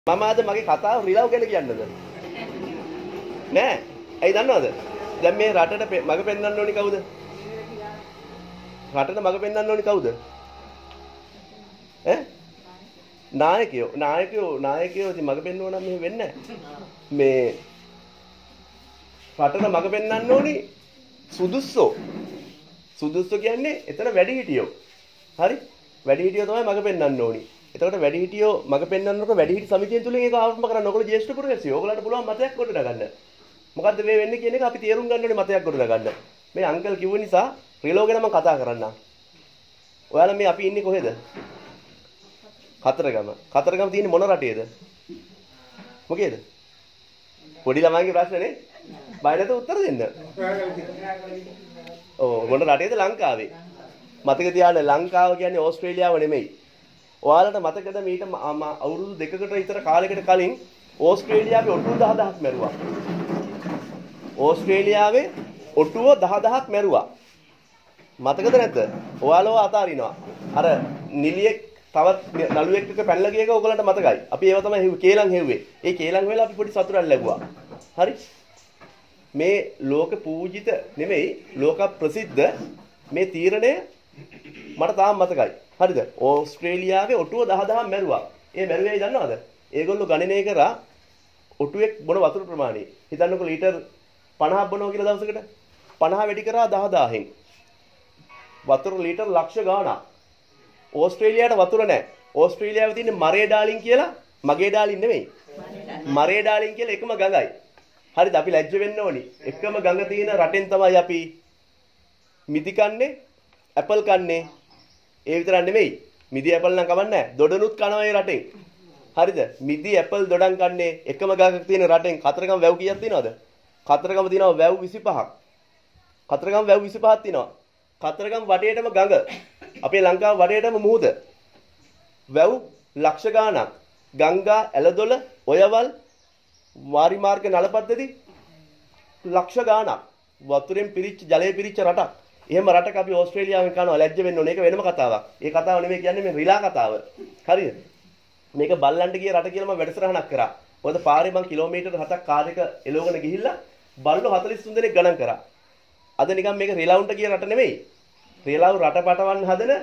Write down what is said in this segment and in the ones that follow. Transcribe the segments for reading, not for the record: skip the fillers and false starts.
මම අද මගේ කතාව රිලව් ගැන කියන්නද? නෑ. ඇයි දන්නවද? දැන් මේ රටට මග පෙන්වන්න ඕනි කවුද? රටට මග පෙන්වන්න ඕනි කවුද? ඈ? නායකයෝ ඉතින් මග පෙන්වුවා නම් මෙහෙම වෙන්නේ නෑ. මේ රටට මග පෙන්වන්න ඕනි සුදුස්සෝ. සුදුස්සෝ කියන්නේ එතන වැඩිහිටියෝ. හරි? වැඩිහිටියෝ තමයි මග පෙන්වන්න ඕනි. එතකොට වැඩිහිටියෝ මග පෙන්වන්නකොට වැඩිහිටි සමිතියෙන් තුලින් ඒක ආරම්භ කරන්න. ඔයගොල්ලෝ ජ්‍යෙෂ්ඨ පුරවැසියෝ. ඔයගොල්ලන්ට පුළුවන් මතයක් ගොඩනගා ගන්න. මොකද්ද මේ වෙන්නේ කියන එක අපි තේරුම් ගන්න ඕනේ මතයක් ගොඩනගා ගන්න. මේ අංකල් කිව්ව නිසා රිලෝ ගැන මම කතා කරන්නම්. ඔයාලා මේ අපි ඉන්නේ කොහෙද? කතරගම. කතරගම තියෙන්නේ මොන රටේද? මොකේද? පොඩි ළමයිගේ ප්‍රශ්නනේ. බය නැතුව උත්තර දෙන්න. ඔව් මොන රටේද? ලංකාවේ. මතක තියාගන්න ලංකාව කියන්නේ ඕස්ට්‍රේලියාව නෙමෙයි. ඔයාලට මතකද මීට අවුරුදු දෙකකට විතර කාලයකට කලින් ඕස්ට්‍රේලියාවේ ඔටුව 10000ක් මැරුවා. ඕස්ට්‍රේලියාවේ ඔටුව 10000ක් මැරුවා. මතකද නැද්ද? ඔයාලව අතාරිනවා. අර නිලියෙක් තවත් නළුවෙක් එක්ක පැනලා ගියක ඔයගලන්ට මතකයි. අපි ඒව තමයි කේලම් හෙව්වේ. ඒ කේලම් වෙලා අපි පොඩි සතුටක් ලැබුවා. හරි? මේ ලෝක පූජිත නෙමෙයි ලෝක ප්‍රසිද්ධ මේ තීරණය මට තාම මතකයි. හරිද? ඕස්ට්‍රේලියාවේ ඔටුව 10000ක් මැරුවා. ඒ මැරුවේයි දන්නවද? ඒගොල්ලෝ ගණනය කරා ඔටුවෙක් බොන වතුර ප්‍රමාණය. හිතන්නකෝ ලීටර් 50ක් බොනවා කියලා දවසකට. 50 වැඩි කරා 10000න්. වතුර ලීටර් ලක්ෂ ගාණක්. ඕස්ට්‍රේලියාවට වතුර නැහැ. ඕස්ට්‍රේලියාවේ තියෙන මරේ ඩාලින් කියලා මගේ ඩාලින් නෙමෙයි. මරේ ඩාලින් කියලා එකම ගඟයි. හරිද? අපි ලැජ්ජ වෙන්න ඕනි. එකම ගඟ තියෙන රටෙන් තමයි අපි මිදි කන්නේ, ඇපල් කන්නේ. ඒ විතරක් නෙමෙයි. මිදි ඇපල් නම් කවන්නේ නැහැ. දොඩනුත් කනවා ඒ රටෙන්. හරිද? මිදි ඇපල් දොඩම් කන්නේ එකම ගඟක තියෙන රටෙන්. කතරගම වැව් කීයක් තියෙනවද? කතරගම තියෙනවා වැව් 25ක්. කතරගම වැව් 25ක් තියෙනවා. කතරගම වටේටම ගඟ. අපේ ලංකාව වටේටම මුහුද. වැව් ලක්ෂ ගාණක්. ගංගා, ඇලදොල, ඔයවල්, වාරි මාර්ග නලපද්ධති ලක්ෂ ගාණක්. වතුරෙන් පිරිච්ච, ජලයෙන් පිරිච්ච රටක්. එහෙම රටක අපි ඕස්ට්‍රේලියාවෙන් කරනවා ලැජ්ජ වෙන්න ඕනේ. ඒක වෙනම කතාවක්. ඒ කතාව නෙමෙයි කියන්නේ මේ රිලා කතාව. හරිද? මේක බල්ලන්ට ගිය රට කියලා මම වැඩසටහනක් කරා. මොකද පාරේ මම කිලෝමීටර් 7ක් කාර් එක එලවගෙන ගිහිල්ලා බල්ලෝ 43 දෙනෙක් ගණන් කරා. අද නිකන් මේක රිලවුන්ට ගිය රට නෙමෙයි. රිලව් රට පටවන්න හදන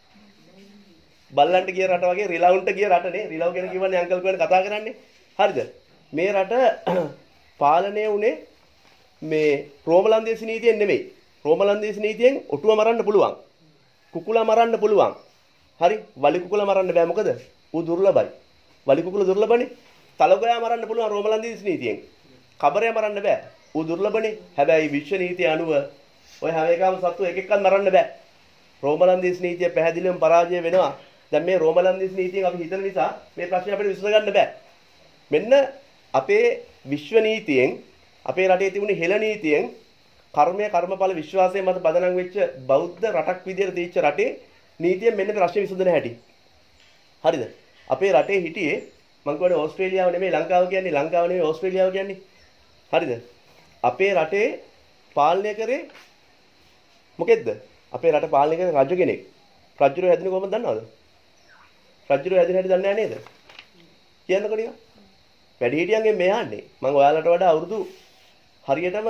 බල්ලන්ට ගිය රට වගේ රිලවුන්ට ගිය රටනේ. රිලව් ගැන කිව්වනේ අංකල් කියන්නේ කතා කරන්නේ. හරිද? මේ රට පාලනය වුණේ මේ රෝමලන්දේසි නීතියෙන් නෙමෙයි. රෝමලන්දේසි නීතියෙන් ඔටුව මරන්න පුළුවන්. කුකුලා මරන්න පුළුවන්. හරි? වලි කුකුලා මරන්න බෑ මොකද? ඌ දුර්ලභයි. වලි කුකුලා දුර්ලභනේ. තලගොයා මරන්න පුළුවන් රෝමලන්දේසි නීතියෙන්. කබරයා මරන්න බෑ. ඌ දුර්ලභනේ. හැබැයි විශ්ව නීතිය අනුව ඔය හැම එකම සත්තු එක එකක් මරන්න බෑ. රෝමලන්දේසි නීතිය පැහැදිලිවම පරාජය වෙනවා. දැන් මේ රෝමලන්දේසි නීතියෙන් අපි හිතන නිසා මේ ප්‍රශ්නේ අපිට විසඳ ගන්න බෑ. මෙන්න අපේ විශ්ව නීතියෙන් අපේ රටේ තිබුණේ හෙළ නීතියෙන් කර්මය කර්මඵල විශ්වාසය මත පදනම් වෙච්ච බෞද්ධ රටක් විදියට තීච්ච රටේ නීතියෙන් මෙන්න ප්‍රශ්නේ විසඳන හැටි. හරිද? අපේ රටේ හිටියේ මං කියන්නේ ඕස්ට්‍රේලියාව නෙමෙයි ලංකාව කියන්නේ ලංකාව නෙමෙයි ඕස්ට්‍රේලියාව කියන්නේ. හරිද? අපේ රටේ පාලනය කරේ මොකෙද්ද? අපේ රට පාලනය කරේ රජු කෙනෙක්. රජුරෝ හැදෙන්නේ කොහොමද දන්නවද? රජුරෝ හැදෙන හැටි දන්නේ නැහැ නේද? කියන්නකෝ නිකන්. වැඩිහිටියන්ගෙන් මෙහාන්නේ. මම ඔයාලට වඩා අවුරුදු හරියටම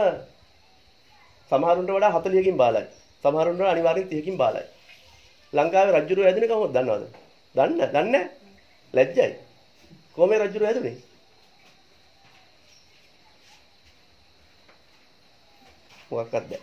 සමහරුන්ට වඩා 40කින් බාලයි. සමහරුන්ට අනිවාර්යෙන් 30කින් බාලයි. ලංකාවේ රජුරෝ හැදෙන්නේ කොහොමද දන්නවද? දන්නේ නැහැ. ලැජ්ජයි. කොහොමද රජුරෝ හැදුනේ? මොකක්ද බෑ.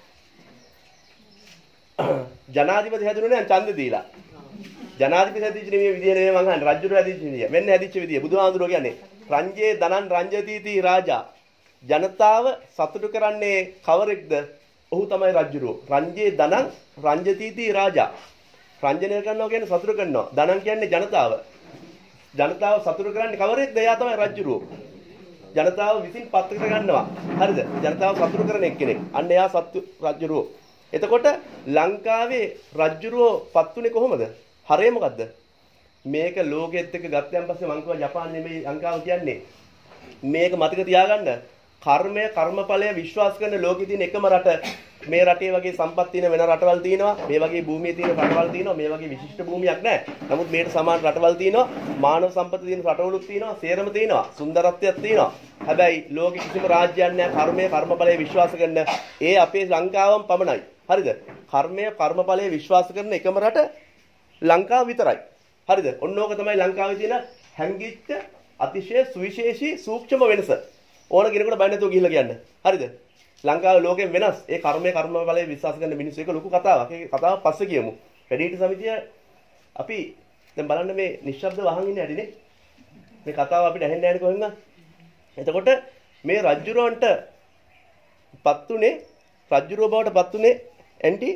ජනාධිපති හැදුනේ නැහැ ඡන්දෙ දීලා. ජනාධිපති හැදිච්ච නෙමෙයි විදිය නෙමෙයි මං අහන්නේ. රජුරෝ හැදිච්ච විදිය. මෙන්න හැදිච්ච විදිය. බුදුහාමුදුරුවෝ කියන්නේ රංජේ දනන් රංජතිති රාජා. ජනතාව සතුටු කරන්නේ කවරෙක්ද? ඔහු තමයි රජුරෝ. රංජේ දනන් රංජතිති රාජා. රංජනය කරනවා කියන්නේ සතුටු කරනවා. දනන් කියන්නේ ජනතාව. ජනතාව සතුටු කරන්නේ කවරෙක්ද? එයා තමයි රජුරෝ. ජනතාව විසින් පත් කර ගන්නවා. හරිද? ජනතාව සතුටු කරන එක්කෙනෙක්. අන්න එයා රජුරෝ. එතකොට ලංකාවේ රජුරෝ පත්ුනේ කොහොමද? හරය මොකද්ද? මේක ලෝකෙත් එක්ක ගත්තයන් පස්සේ මං කිව්වා ජපාන් නෙමෙයි ලංකාව කියන්නේ. මේක මතක තියාගන්න. කර්මය කර්මඵලය විශ්වාස කරන ලෝකෙ තියෙන එකම රට මේ රටේ වගේ සම්පත් තියෙන වෙන රටවල් තියෙනවා. මේ වගේ භූමියේ තියෙන රටවල් තියෙනවා. මේ වගේ විශිෂ්ට භූමියක් නැහැ. නමුත් මේකට සමාන රටවල් තියෙනවා. මානව සම්පත තියෙන රටවලුත් තියෙනවා. සේරම තියෙනවා. සුන්දරත්වයක් තියෙනවා. හැබැයි ලෝකෙ කිසිම රාජ්‍යයක් නැහැ කර්මය කර්මඵලය විශ්වාස කරන. ඒ අපේ ලංකාවම පමණයි. හරිද? කර්මය කර්මඵලය විශ්වාස කරන එකම රට ලංකාව විතරයි. හරිද? ඔන්න ඕක තමයි ලංකාවේ තියෙන හැංගිච්ච අතිශය සුවිශේෂී සූක්ෂම වෙනස. ඕන කෙනෙකුට බය නැතුව ගිහිල්ලා කියන්න. හරිද? ලංකාවේ ලෝකෙන් වෙනස්. ඒ කර්මය කර්මඵලයේ විශ්වාස කරන මිනිස්සු එක ලොකු කතාවක්. ඒ කතාව පස්සේ කියමු. වැඩිහිටි සමිතිය අපි දැන් බලන්න මේ නිශ්ශබ්ද වහන් ඉන්නේ ඇතිනේ. මේ කතාව අපිට ඇහෙන්නේ නැහැ කොහෙන්ද? එතකොට මේ රජ්ජුරුවන්ට පත්තුනේ රජ්ජුරුව බවට පත්තුනේ ඇන්ටි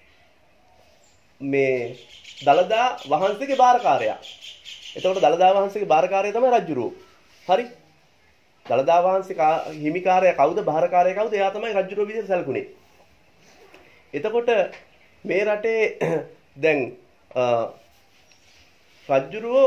මේ දලදා වහන්සේගේ බාරකාරයා. එතකොට දලදා වහන්සේගේ බාරකාරයා තමයි රජ්ජුරුව. හරි? දලදා වහන්සේ හිමිකාරයා කවුද? බාරකාරයා කවුද? එයා තමයි රජ්ජුරුව විදිහට සැලකුනේ. එතකොට මේ රටේ දැන් රජ්ජුරුව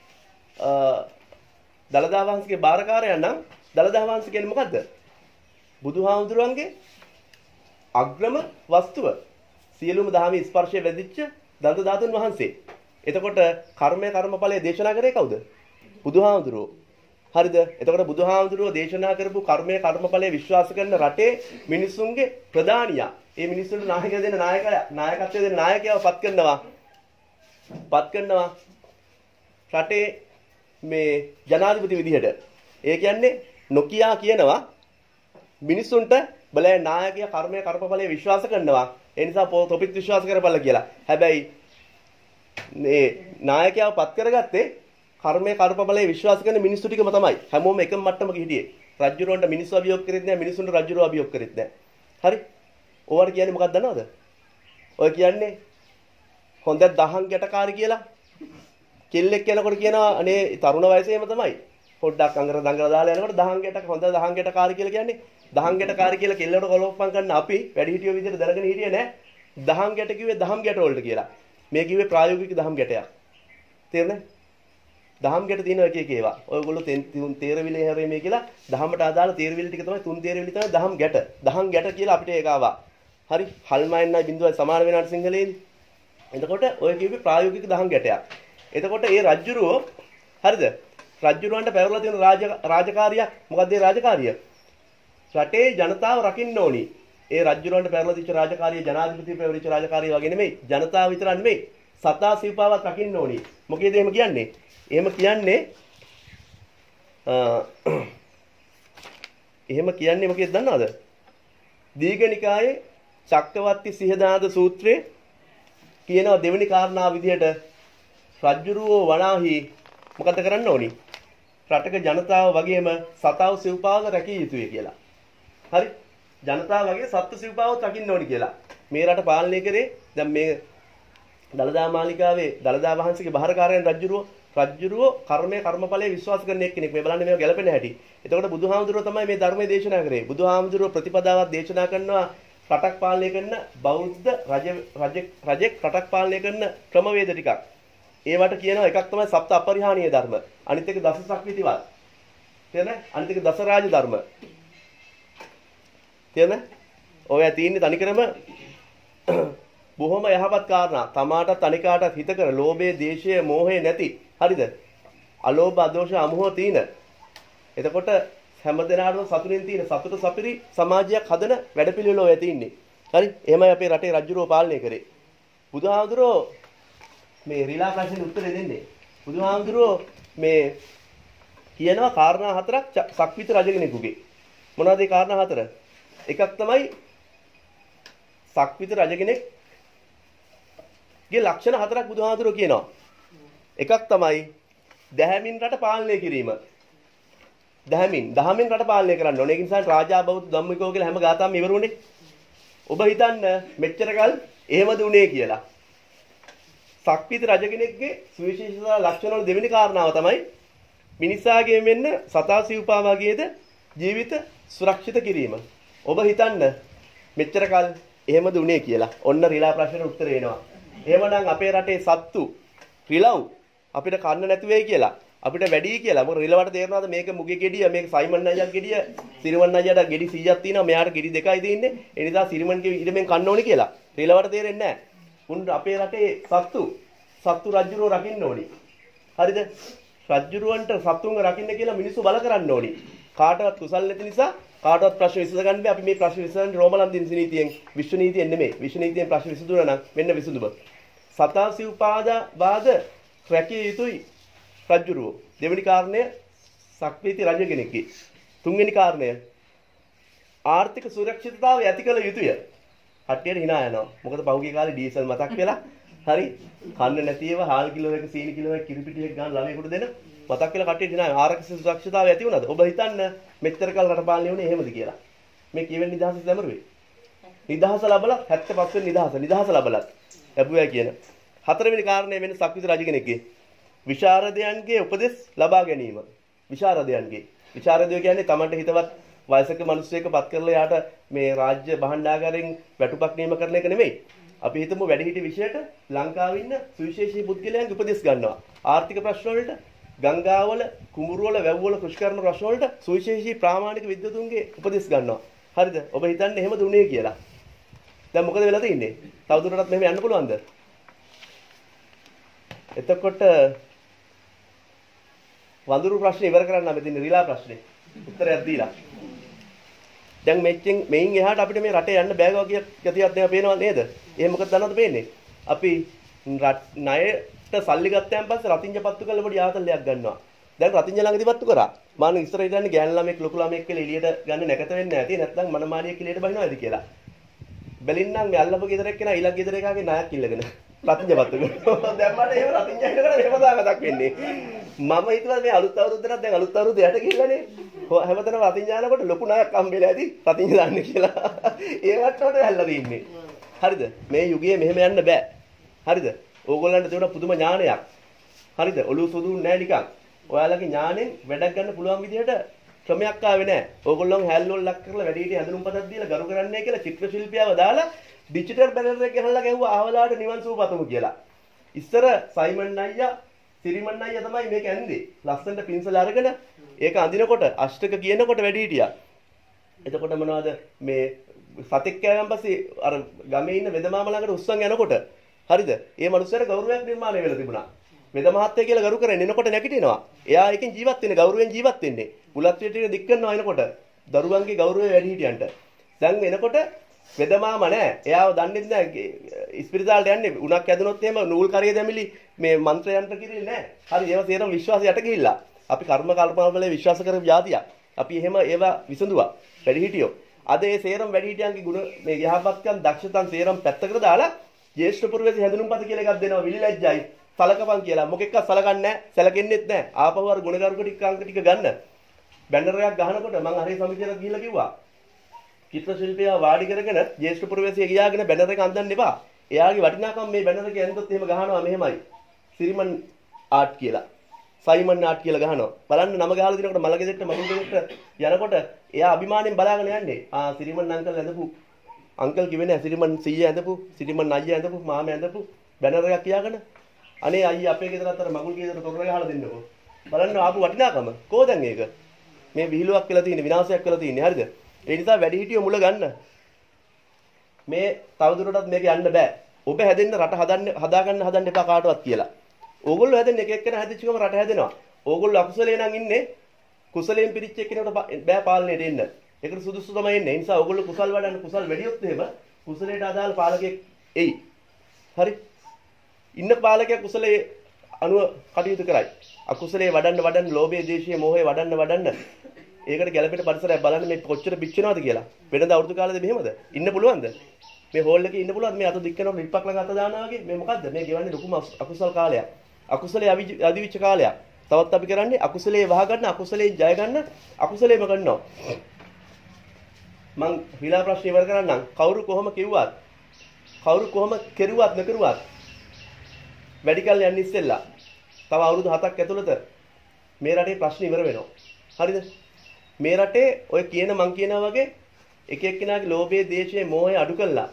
දලදා වහන්සේගේ බාරකාරයා නම් දලදා වහන්සේ කියන්නේ මොකද්ද? බුදුහාමුදුරන්ගේ අග්‍රම වස්තුව. සියලුම දහමේ ස්පර්ශය වැදිච්ච දන්ත ධාතුන් වහන්සේ. එතකොට කර්මය කර්මඵලය දේශනා කරේ කවුද? බුදුහාමුදුරුවෝ. හරිද? එතකොට බුදුහාමුදුරුවෝ දේශනා කරපු කර්මය කර්මඵලය විශ්වාස කරන රටේ මිනිසුන්ගේ ප්‍රධානියා. ඒ මිනිස්සුන්ට නායකත්වය දෙන්න නායකයව පත් කරනවා. රටේ මේ ජනාධිපති විදිහට. ඒ කියන්නේ නොකියා කියනවා මිනිස්සුන්ට බලය නායකයා කර්මය කර්මඵලය විශ්වාස කරනවා. ඒ නිසා තොපිත් විශ්වාස කරපළ කියලා. හැබැයි මේ නායකයාව පත් කරගත්තේ කර්මය කර්මඵලය විශ්වාස කරන මිනිස්සු ටිකම තමයි. හැමෝම එකම මට්ටමක හිටියේ. රජුරවන්ට මිනිස්සු අභියෝග කරෙත් නැහැ, මිනිස්සුන්ට රජුරව අභියෝග කරෙත් නැහැ. හරි? ඕවට කියන්නේ මොකක්ද දන්නවද? ඔය කියන්නේ හොඳ දහං ගැටකාරී කියලා. කෙල්ලෙක් යනකොට කියනවා අනේ තරුණ වයසේම තමයි. පොඩ්ඩක් අඟර දඟල දාලා යනකොට දහං ගැට හොඳ දහං ගැටකාරී කියලා කියන්නේ. දහං ගැටකාරී කියලා කෙල්ලට කොලොප්පම් කරන්න අපි වැඩිහිටියෝ විදිහට දැනගෙන හිටියේ නැහැ. දහං ගැට කිව්වේ දහම් ගැට වලට කියලා. මේ කිව්වේ ප්‍රායෝගික දහම් ගැටයක්. තේරෙනවද? දහම් ගැට තියෙන එක එක ඒවා. ඔයගොල්ලෝ තේරවිලේ හැරෙමේ කියලා දහමට අදාළ තේරවිලි ටික තමයි තුන් තේරවිලි තමයි දහම් ගැට. දහම් ගැට කියලා අපිට ඒක ආවා. හරි? හල්මයින්නයි බිඳුවයි සමාන වෙනාට සිංහලයේදී. එතකොට ඔය කිව්වේ ප්‍රායෝගික දහම් ගැටයක්. එතකොට ඒ රජ්ජුරුවෝ හරිද? රජ්ජුරුවන්ට පැවරලා තියෙන රාජකාරියක් මොකක්ද ඒ රාජකාරිය? රටේ ජනතාව රකින්න ඕනි. ඒ රජ්ජුරුවන්ට පැවරලා තිච්ච රාජකාරිය ජනාධිපති පැවරිච්ච රාජකාරිය වගේ නෙමෙයි. ජනතාව විතර නෙමෙයි. සතා සිව්පාවත් රකින්න ඕනි. මොකේද එහෙම කියන්නේ? එහෙම කියන්නේ මොකේද දන්නවද? දීඝනිකායේ චක්කවර්ති සිහදාද සූත්‍රයේ කියනවා දෙවෙනි කාරණාව විදිහට රජ්ජුරුවෝ වනාහි මොකද කරන්න ඕනි? රටක ජනතාව වගේම සතාව සිව්පාව රැකිය යුතුයි කියලා. හරි? ජනතාව වගේ සත්ත්ව සිව්පාවත් රකින්න ඕනි කියලා. මේ රට පාලනය කරේ දැන් මේ දලදා මාලිගාවේ දලදා වහන්සේගේ බාරකාරයන් රජ්ජුරුවෝ කර්මය කර්මඵලයේ විශ්වාස කරන එක්කෙනෙක්. මේ බලන්න මේව ගැලපෙන හැටි. එතකොට බුදුහාමුදුරුවෝ තමයි මේ ධර්මයේ දේශනා කරේ. බුදුහාමුදුරුවෝ ප්‍රතිපදාවක් දේශනා කරනවා රටක් පාලනය කරන බෞද්ධ රජෙක් රටක් පාලනය කරන ක්‍රමවේද ටිකක්. ඒවට කියනවා එකක් තමයි සප්ත අපරිහානීය ධර්ම. අනිත් එක දස සක්විතිවල්. තේරෙනවද? අනිත් එක දස රාජ ධර්ම. තේරෙනවද? ඔය තියෙන්නේ තනිකරම බොහොම යහපත් කාරණා. තමාටත් අනිකාටත් හිත කර ලෝභය, දේශය, මෝහය නැති. හරිද? අලෝභ, අදෝෂ, අමෝහ තීන. එතකොට හැමදෙනාටම සතුටින් තියෙන සතුට සපිරි සමාජයක් හදන වැඩපිළිවෙල ඔය තියෙන්නේ. හරි? එහෙමයි අපේ රටේ රජුරෝ පාලනය කරේ. බුදුහාමුදුරෝ මේ රිලා ප්‍රශ්නෙට උත්තර දෙන්නේ. බුදුහාමුදුරෝ මේ කියනවා කාරණා හතරක් සක්විත රජ කෙනෙකුගේ. මොනවද ඒ කාරණා හතර? එකක් තමයි සක්විත රජ කෙනෙක්ගේ ලක්ෂණ හතරක් බුදුහාමුදුරෝ කියනවා. එකක් තමයි දැහැමින් රට පාලනය කිරීම. දහමින් රට පාලනය කරන්න ඕනේ. ඒ නිසා රාජා බෞද්ධ ධම්මිකෝ කියලා හැම ගාතාවම ඉවරුනේ. ඔබ හිතන්න මෙච්චරකල් එහෙමද උනේ කියලා. සක්විති රජ කෙනෙක්ගේ සුවිශේෂතා ලක්ෂණ වල දෙවෙනි කාරණාව තමයි මිනිසාගේ මෙන්න සතා සිව්පා වගේද ජීවිත සුරක්ෂිත කිරීම. ඔබ හිතන්න මෙච්චරකල් එහෙමද උනේ කියලා. ඔන්න රිලා ප්‍රශ්නෙට උත්තර එනවා. එහෙමනම් අපේ රටේ සත්තු රිලව් අපිට කන්න නැති වෙයි කියලා අපිට වැඩි කියලා. මොකද රිලවට තේරෙනවද මේක මුගේ ගෙඩිය, මේක සයිමන් අයියා ගෙඩිය, සිරිමන් අයියාට ගෙඩි 100ක් තියෙනවා, මෙයාට ගෙඩි 2යි තියෙන්නේ. ඒ නිසා සිරිමන්ගේ ඉඩමෙන් කන්න ඕනි කියලා. රිලවට තේරෙන්නේ නැහැ. උන් අපේ රටේ සත්තු රජුරෝ රකින්න ඕනි. හරිද? රජුරවන්ට සත්තුන්ව රකින්න කියලා මිනිස්සු බල කරන්න ඕනි. කාටවත් කුසල් නැති නිසා කාටවත් ප්‍රශ්න විසඳ ගන්න බෑ. අපි මේ ප්‍රශ්න විසඳන්නේ රෝමලන්දින් නීතියෙන්, විශ්ව නීතියෙන් නෙමෙයි. විශ්ව නීතියෙන් ප්‍රශ්න විසඳුණා නම් මෙන්න විසඳුම. සතා සිව්පාද වාද රැකිය යුතුයි රජුරෝ. දෙවෙනි කාරණය සක්විති රජ කෙනෙක්ගේ. තුන්වෙනි කාරණය ආර්ථික සුරක්ෂිතතාවය ඇති කළ යුතුය. හට්ටියට hina යනවා. මොකද පහුගිය කාලේ ඩීසල් මතක් වෙලා හරි කන්න නැතිව හාල් කිලෝ එක සීනි කිලෝ එක කිරිපිටියක් ගන්න ළමයෙකුට දෙන මතක් වෙලා කට්ටියට hina ආර්ථික සුරක්ෂිතතාවය ඇති වුණාද? ඔබ හිතන්න මෙච්චර කාල රට පාලනය වුණේ එහෙමද කියලා. මේ කියවෙන නිදහස දැමරුවේ. නිදහස ලැබලා 75 වෙනි නිදහස ලැබලා ලැබුවා කියන. හතරවෙනි කාරණය වෙන සක්විති රජ කෙනෙක්ගේ විශාරදයන්ගේ උපදෙස් ලබා ගැනීම. විශාරදයෝ කියන්නේ තමන්ට හිතවත් වයසක මිනිස්සෙක් පත් කරලා යාට මේ රාජ්‍ය භාණ්ඩාගාරයෙන් වැටුපක් නියම කරන එක නෙමෙයි. අපි හිතමු වැඩිහිටි විෂයට ලංකාවේ ඉන්න සුවිශේෂී පුද්ගලයන්ගේ උපදෙස් ගන්නවා. ආර්ථික ප්‍රශ්න වලට, ගංගාවල, කුඹුරුවල, වැව්වල කෘෂිකර්ම ප්‍රශ්න වලට සුවිශේෂී ප්‍රාමාණික විද්වතුන්ගේ උපදෙස් ගන්නවා. හරිද? ඔබ හිතන්නේ එහෙමද උනේ කියලා. දැන් මොකද වෙලා තින්නේ? තවදුරටත් මෙහෙම යන්න පුළුවන්ද? එතකොට වඳුරු ප්‍රශ්නේ ඉවර කරන්න අපි තින්නේ රිලා ප්‍රශ්නේ. උත්තරයක් දීලා. දැන් මෙයින් එහාට අපිට මේ රටේ යන්න බෑ වගේ ගතියක් දැන් පේනවා නේද? එහෙම මොකද දන්නවද පේන්නේ? අපි ණයට සල්ලි ගත්තයන් පස්සේ රතිඤ්ඤ පත්තු කරලා පොඩි ආතල්ලයක් ගන්නවා. දැන් රතිඤ්ඤ ළඟදී පත්තු කරා. මාන ඉස්සර ඉඳන් ගෑන් ළමෙක් ලොකු ළමෙක් කියලා එළියට ගන්න නැකත වෙන්නේ නැති. නැත්නම් මනමාලියෙක් එළියට බහිනවාද කියලා. බැලින්නම් මේ අල්ලපු ගෙදර එක්කන ඊළඟ ගෙදර එකාගේ ණයක් ඉල්ලගෙන රතිඤ්ඤ පත්තු කරනවා. දැන් මට එහෙම රතිඤ්ඤ ඉන්නකොට එහෙම දාගතක් වෙන්නේ. මම හිතුවා මේ අලුත් අවුරුද්දට දැන් අලුත් අවුරුද්ද යට ගිහිල්ලානේ. හැමතැනම රතිඤ්ඤ යනකොට ලොකු ණයක් හම්බෙලා ඇති රතිඤ්ඤ දාන්න කියලා. ඒ වට්ටමට වැල්ලා තින්නේ. හරිද? මේ යුගයේ මෙහෙම යන්න බෑ. හරිද? ඕගොල්ලන්ට තිබුණ පුදුම ඥානයක්. හරිද? ඔළුව සුදුුන්නේ නැහැ නිකන්. ඔයාලගේ ඥාණයෙන් වැඩක් ගන්න පුළුවන් විදිහට ක්‍රමයක් ආවේ නැහැ. ඕගොල්ලෝ හැල්ලෝල් ලක් කරලා වැඩි හිටිය හැඳුනුම් පතක් දීලා ගරු කරන්නේ කියලා චිත්‍ර ශිල්පියාව දාලා ඩිජිටල් බැනර් එක ගහලා ගැහුවා ආවලාට නිවන් සුව පතමු කියලා. ඉස්සර සයිමන් අයියා, සිරිමන් අයියා තමයි මේක ඇන්දේ. ලස්සනට පින්සල අරගෙන ඒක අඳිනකොට අෂ්ටක කියනකොට වැඩි හිටියා. එතකොට මොනවද මේ සතෙක් කෑවන් පස්සේ අර ගමේ ඉන්න වෙදමාම ළඟට උස්සන් යනකොට හරිද? ඒ මනුස්සයාට ගෞරවයක් නිර්මාණය වෙලා තිබුණා. වෙද මහත්තයා කියලා ගරු කරගෙන එනකොට නැගිටිනවා. එයා එකෙන් ජීවත් වෙන්නේ ගෞරවයෙන් ජීවත් වෙන්නේ. බුලත් ටික දික් කරනවා එනකොට. දරුවන්ගේ ගෞරවය වැඩි හිටියන්ට. දැන් එනකොට වෙදමාම නැහැ. එයාව දන්නේ නැහැ. ඉස්පිරිතාලට යන්නේ. උණක් ඇදුනොත් එහෙම නූල් කරිය දැමිලි මේ මන්ත්‍රයන්ට කිරිල්ල නැහැ. හරි ඒවා තේරම විශ්වාසයට ගිහිල්ලා. අපි කර්ම කල්පනා වල විශ්වාස කරපු જાතියක්. අපි එහෙම ඒවා විසඳුවා. වැඩි හිටියෝ. අද ඒ සේරම වැඩි හිටියන්ගේ ගුණ මේ යහපත්කම් දක්ෂතම් සේරම පැත්තකට දාලා ජේෂ්ඨ පුරවැසි හැඳුනුම්පත කියලා එකක් දෙනවා විලිලැජ්ජයි. සලකපන් කියලා. මොකෙක්වත් සලකන්නේ නැහැ. සැලකෙන්නෙත් නැහැ. ආපහු අර ගුණගරුක ටික අංක ටික ගන්න. බැනර් එකක් ගහනකොට මම හරි සමිතියට ගිහිල්ලා කිව්වා. චිත්‍ර ශිල්පියා වාඩි කරගෙන ජේෂ්ඨ පුරවැසිය ගියාගෙන බැනර් එක අඳින්න එපා. එයාගේ වටිනාකම මේ බැනර් එකේ ඇඳුත් එහෙම ගහනවා මෙහෙමයි. සිරිමන් ආර්ට් කියලා. සයිමන් ආර්ට් කියලා ගහනවා. බලන්න නම ගහලා දිනකොට මල ගෙදරට මගුල් ගෙදරට යනකොට එයා අභිමාණයෙන් බලාගෙන යන්නේ. සිරිමන් අංකල් ඇඳපු අංකල් කිව්වේ නෑ සිරිමන් සීයා ඇඳපු, සිරිමන් අයියා ඇඳපු, මාමා ඇඳපු බැනර් එකක් කියාගෙන අනේ අයියා අපේ ගෙදර අතර මගුල් ගෙදර තොරණ ගහලා දෙන්නකෝ. බලන්න ආපු වටිනාකම. කොහෙන්ද මේක? මේ විහිළුවක් කියලා තියෙන්නේ, විනාශයක් කියලා තියෙන්නේ. හරිද? ඒ නිසා වැඩිහිටියෝ මුල ගන්න. මේ තවදුරටත් මේක යන්න බෑ. ඔබ හැදෙන්න රට හදාගන්න එපා කාටවත් කියලා. ඕගොල්ලෝ හැදෙන්න එක එක්කෙනා හැදිච්ච ගම රට හැදෙනවා. ඕගොල්ලෝ අකුසලේ නම් ඉන්නේ කුසලයෙන් පිරිච්ච එක්කෙනාට බෑ පාලනයට එන්න. ඒකට සුදුසු තමයි එන්නේ. ඒ නිසා ඕගොල්ලෝ කුසල් වඩන්න කුසල් වැඩියොත් එහෙම කුසලයට අදාළ පාලකෙක් එයි. හරි? ඉන්න පාලකයා කුසලයේ අනුව කටයුතු කරයි. අකුසලයේ වඩන්න ලෝභයේ, ද්වේෂයේ, මෝහයේ වඩන්න ඒකට ගැළපෙන පරිසරයක් බලන්න මේ කොච්චර පිච්චෙනවද කියලා. වෙනද අවුරුදු කාලෙද මෙහෙමද? ඉන්න පුළුවන්ද? මේ හෝල් එකේ ඉන්න පුළුවන්ද? මේ අත දික් කරනකොට ලිප්පක් ළඟ අත දානවා වගේ. මේ මොකද්ද? මේ ගෙවන්නේ ලොකුම අකුසල් කාලයක්. අකුසලයේ අදිවිච්ච කාලයක්. තවත් අපි කරන්නේ අකුසලයේ වහගන්න, අකුසලයේ ජය ගන්න, අකුසලයේම කරනවා. මං විලා ප්‍රශ්න ඉවර කරන්නම්. කවුරු කොහොම කිව්වත්, කවුරු කොහොම කෙරුවත් නැකරුවත් වැඩි කල් යන්න ඉස්සෙල්ලා තව අවුරුදු 7ක් ඇතුළත මේ රටේ ප්‍රශ්න ඉවර වෙනවා. හරිද? මේ රටේ ඔය කියන මං කියනා වගේ එක එක්කෙනාගේ ලෝභය, ද්වේෂය, මෝහය අඩු කළා.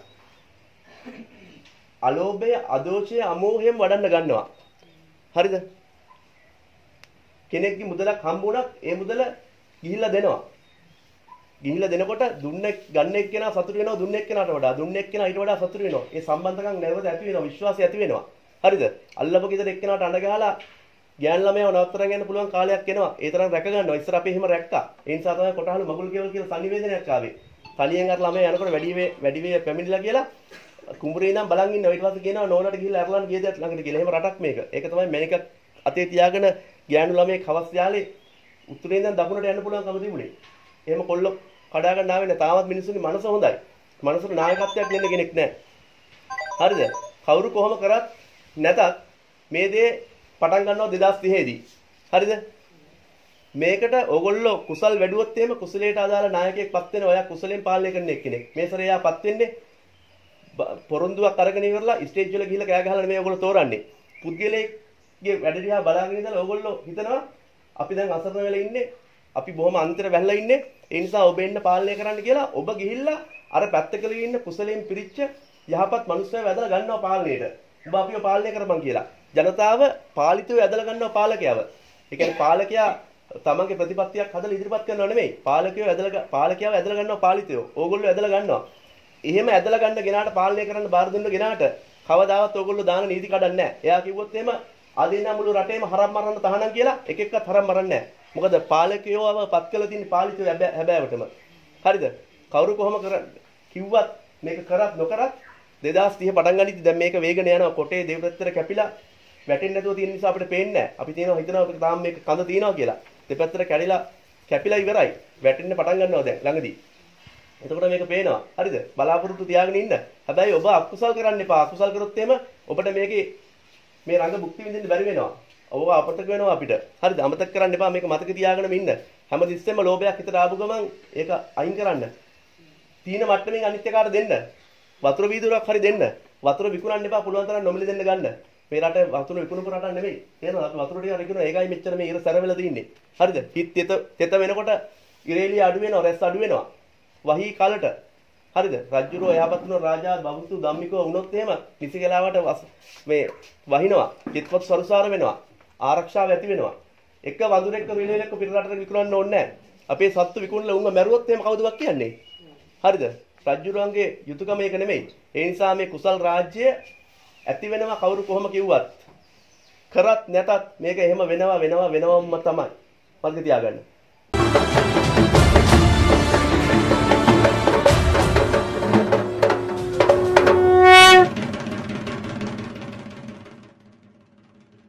අලෝභය, අදෝෂය, අමෝහයෙන් වඩන්න ගන්නවා. හරිද? කෙනෙක්ගේ මුදලක් හම්බුණා ඒ මුදල ගිහිල්ලා දෙනවා. ගිහිල්ලා දෙනකොට දුන්නේ ගන්න එක්කෙනා සතුටු වෙනවා දුන්නේ එක්කෙනාට වඩා. දුන්නේ එක්කෙනා ඊට වඩා සතුටු වෙනවා. ඒ සම්බන්ධකම් නැවත ඇති වෙනවා විශ්වාසය ඇති වෙනවා. හරිද? අල්ලපු ගෙදර එක්කෙනාට අඬ ගහලා ගෑන් ළමයාව නවත්තරන් යන්න පුළුවන් කාලයක් එනවා. ඒ තරම් රැක ගන්නවා. ඉස්සර අපි එහෙම රැක්කා. ඒ නිසා තමයි කොටහළු මගුල් කෙවල් කියලා සංනිවේදනයක් ආවේ. තනියෙන් අර ළමයා යනකොට වැඩි වේ පැමිණිලා කියලා කුඹුරේ ඉඳන් බලන් ඉන්නවා. ඊට පස්සේ කියනවා නෝනට ගිහිල්ලා ඇරලන්න ගියද ළඟට කියලා. එහෙම රටක් මේක. ඒක තමයි මැනිකක් අතේ තියාගෙන ගෑනු ළමයෙක් හවස් යාලේ උතුරේ ඉඳන් දකුණට යන්න පුළුවන්කම තිබුණේ. එහෙම කොල්ල කඩා ගන්න ආවේ නැහැ. තාමත් මිනිස්සුන්ගේ මනස හොඳයි. මනසට නායකත්වයක් දෙන්න කෙනෙක් නැහැ. හරිද? කවුරු කොහොම කරත් නැතත් මේ දේ පටන් ගන්නවා 2030 දී. හරිද? මේකට ඕගොල්ලෝ කුසල් වැඩුවොත් එහෙම කුසලයට අදාළ නායකයෙක් පත් වෙනවා. ඔයා කුසලෙන් පාලනය කරන එක්කෙනෙක්. මේ සැරේ යා පත් වෙන්නේ පොරොන්දුවක් අරගෙන ඉවරලා ස්ටේජ් වල ගිහිල්ලා කෑ ගහලා මේ ඕගොල්ලෝ තෝරන්නේ. පුද්ගලයෙක්ගේ වැඩ දිහා බලාගෙන ඉඳලා ඕගොල්ලෝ හිතනවා අපි දැන් අසරණ වෙලා ඉන්නේ. අපි බොහොම අන්තර වැහලා ඉන්නේ. ඒ නිසා ඔබ එන්න පාලනය කරන්න කියලා ඔබ ගිහිල්ලා අර පැත්තකල ඉන්න කුසලයෙන් පිරිච්ච යහපත් මිනිස්සුන්ව ඇදලා ගන්නවා පාලනයට. ඔබ අපිව පාලනය කරපන් කියලා. ජනතාව පාලිතව ඇදලා ගන්නවා පාලකයව. ඒ කියන්නේ පාලකයා තමන්ගේ ප්‍රතිපත්තියක් හදලා ඉදිරිපත් කරනව නෙමෙයි. පාලකයව ඇදලා ගන්නවා පාලිතයෝ. ඕගොල්ලෝ ඇදලා ගන්නවා. එහෙම ඇදලා ගන්න ගෙනාට පාලනය කරන්න බාර දුන්න ගෙනාට කවදාවත් ඕගොල්ලෝ දාන නීති කඩන්නේ නැහැ. එයා කිව්වොත් එහෙම ආදීනා මුළු රටේම හරම් මරන්න තහනම් කියලා එක එක්කත් හරම් මරන්නේ නැහැ. මොකද පාලකයෝව පත් කළ තියෙන පාලිතයෝ හැබෑවටම. හරිද? කවුරු කොහොම කිව්වත් මේක කරත් නොකරත් 2030 පටන් ගනිද්දි දැන් මේක වේගන යනවා. කොටේ දෙපැත්තට කැපිලා වැටෙන්නේ නැතුව තියෙන නිසා අපිට පේන්නේ නැහැ. අපි හිතනවා තාම මේක කඳ තියනවා කියලා. දෙපැත්තට කැපිලා ඉවරයි. වැටෙන්න පටන් ගන්නවා දැන් ළඟදී. එතකොට මේක පේනවා. හරිද? බලාපොරොත්තු තියාගෙන ඉන්න. හැබැයි ඔබ අකුසල් කරන්න එපා. අකුසල් කරොත් එහෙම ඔබට මේ රංග භුක්ති විඳින්න බැරි වෙනවා. ඔබ අපතක වෙනවා අපිට. හරිද? අමතක කරන්න එපා. මේක මතක තියාගෙනම ඉන්න. හැමතිස්සෙම ලෝභයක් හිතට ආපු ගමන් ඒක අයින් කරන්න. තීන මට්ටමින් අනිත් එකාට දෙන්න. වතුර වීදුරක් හරි දෙන්න. වතුර විකුණන්න එපා. පුළුවන් තරම් නොමිලේ දෙන්න ගන්න. මේ රට වතුර විකුණපු රටක් නෙමෙයි. තේරෙනවද? වතුර ටික විකුණන ඒකයි මෙච්චර මේ ඉර සැර වෙලා තින්නේ. හරිද? හිත තෙත වෙනකොට ඉරේලිය අඩු වෙනවා, රැස් අඩු වෙනවා. වහී කාලට. හරිද? රජුරෝ එයාපත්තුන රාජා බබුතු ධම්මිකව වුණොත් එහෙම නිසි කාලාවට මේ වහිනවා. චිත්පත් සරුසාර වෙනවා. ආරක්ෂාව ඇති වෙනවා. එක වඳුරෙක්ක රිලෙලෙක්ක පිට රටට විකුණන්න ඕනේ නැහැ. අපේ සත්තු විකුණලා උන්ව මැරුවොත් එහෙම කවුදවත් කියන්නේ? හරිද? රජුරන්ගේ යුතුයකම ඒක නෙමෙයි. ඒ නිසා මේ කුසල් රාජ්‍ය ඇති වෙනවා කවුරු කොහොම කිව්වත්. කරත් නැතත් මේක එහෙම වෙනවම තමයි. මතක තියාගන්න.